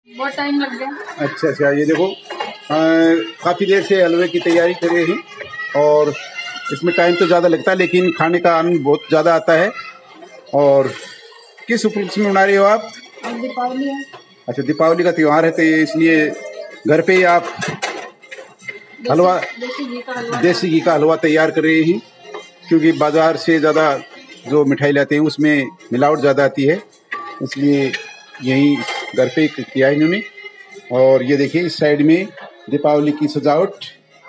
बहुत टाइम लग गया। अच्छा अच्छा, ये देखो काफ़ी देर से हलवे की तैयारी कर रहे हैं और इसमें टाइम तो ज़्यादा लगता है लेकिन खाने का आनंद बहुत ज़्यादा आता है। और किस उपलक्ष्य में बना रहे हो आप? दीपावली है। अच्छा, दीपावली का त्यौहार है तो ये इसलिए घर पे ही आप हलवा, देसी घी का हलवा तैयार कर रहे हैं, क्योंकि बाज़ार से ज़्यादा जो मिठाई लाते हैं उसमें मिलावट ज़्यादा आती है, इसलिए यहीं घर पे ही किया है इन्होंने। और ये देखिए इस साइड में दीपावली की सजावट,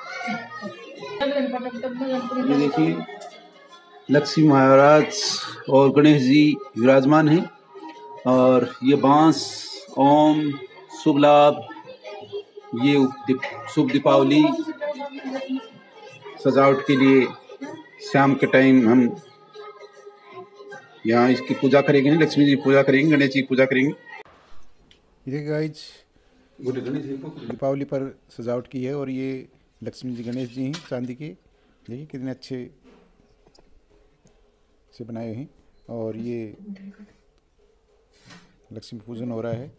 ये देखिए लक्ष्मी महाराज और गणेश जी विराजमान हैं और ये बांस ओम शुभ लाभ, ये शुभ दीपावली सजावट के लिए शाम के टाइम हम यहाँ इसकी पूजा करेंगे, लक्ष्मी जी की पूजा करेंगे, गणेश जी की पूजा करेंगे। ये गाइज दीपावली पर सजावट की है और ये लक्ष्मी जी गणेश जी हैं चांदी के, देखिए कितने अच्छे से बनाए हैं। और ये लक्ष्मी पूजन हो रहा है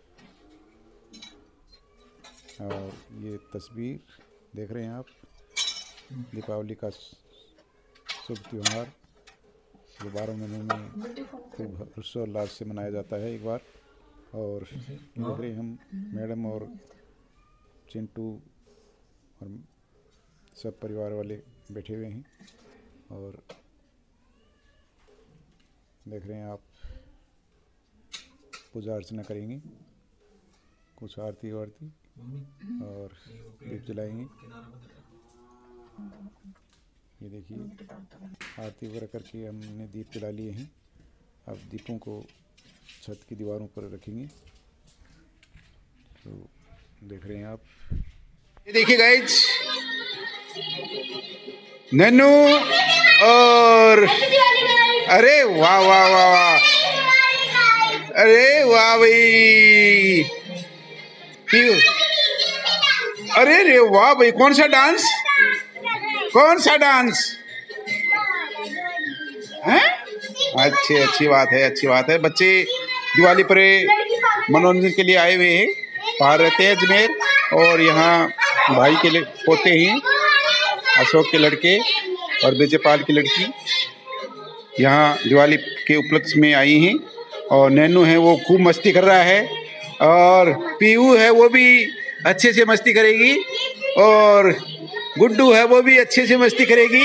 और ये तस्वीर देख रहे हैं आप, दीपावली का शुभ त्यौहार जो 12 महीने में खूब हर्षोल्लास से मनाया जाता है एक बार। और देख रहे हैं हम मैडम और चिंटू और सब परिवार वाले बैठे हुए हैं और देख रहे हैं आप पूजा अर्चना करेंगे, कुछ आरती वारती और दीप जलाएंगे। ये देखिए आरती वगैरह करके हमने दीप जला लिए हैं, अब दीपों को छत की दीवारों पर रखेंगे। तो देख रहे हैं आप, ये देखिए गाइज नन्नू और अरे वाह वाह वाह वाह, अरे वाह भाई, अरे रे वाह भाई, कौन सा डांस, कौन सा डांस है? अच्छी बात है, अच्छी बात है। बच्चे दिवाली पर मनोरंजन के लिए आए हुए हैं, बाहर रहते हैं अजमेर, और यहाँ भाई के पोते हैं अशोक के लड़के और बेजेपाल की लड़की यहाँ दिवाली के उपलक्ष्य में आई हैं। और नैनू है वो खूब मस्ती कर रहा है और पीयू है वो भी अच्छे से मस्ती करेगी और गुड्डू है वो भी अच्छे से मस्ती करेगी।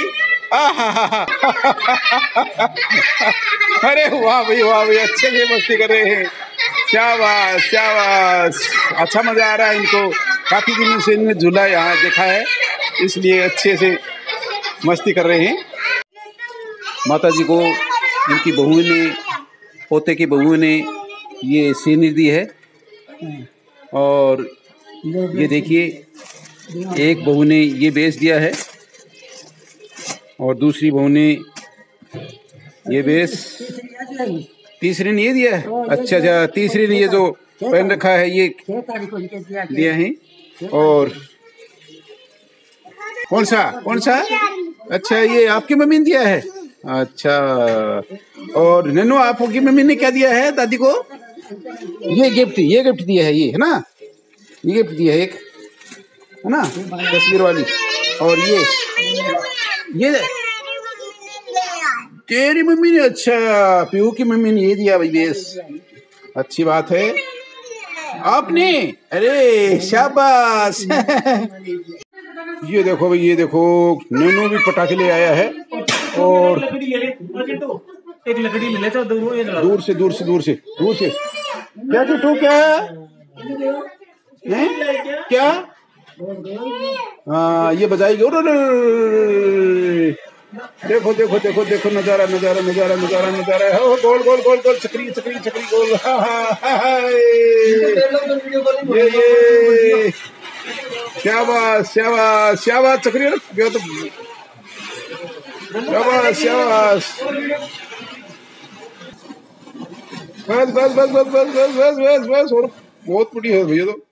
अरे वाह भाई अच्छे से मस्ती कर रहे हैं, शाबाश शाबाश, अच्छा मजा आ रहा है इनको, काफी दिनों से इन्होंने झूला यहाँ देखा है इसलिए अच्छे से मस्ती कर रहे हैं। माता जी को इनकी बहुओं ने, पोते की बहुओं ने ये सीनरी दी है और ये देखिए एक बहू ने ये बेच दिया है और दूसरी बहू ने ये बेच, तीसरी ने ये दिया है। अच्छा अच्छा, तीसरी ने ये जो पहन रखा है ये दिया है। और कौन सा अच्छा, ये आपकी मम्मी ने दिया है। अच्छा, और नन्नू आपकी मम्मी ने क्या दिया है दादी को? ये गिफ्ट दिया है, ये है ना, ये गिफ्ट दिया है एक, है ना, तस्वीर वाली। और ये तेरी मम्मी ने, अच्छा पीहू की मम्मी ने ये दिया भाई, बेस अच्छी बात है आपने, अरे शाबाश। ये देखो भाई, ये देखो नैनू भी पटाखे ले आया है और एक लकड़ी ले लेता दूर से क्या किटू, क्या हाँ ये बजाएगी। देखो नजारा हो, गोल चक्री गोल, ये शाबाश चक्री, शाबाश बस और बहुत बड़ी है भैया तो।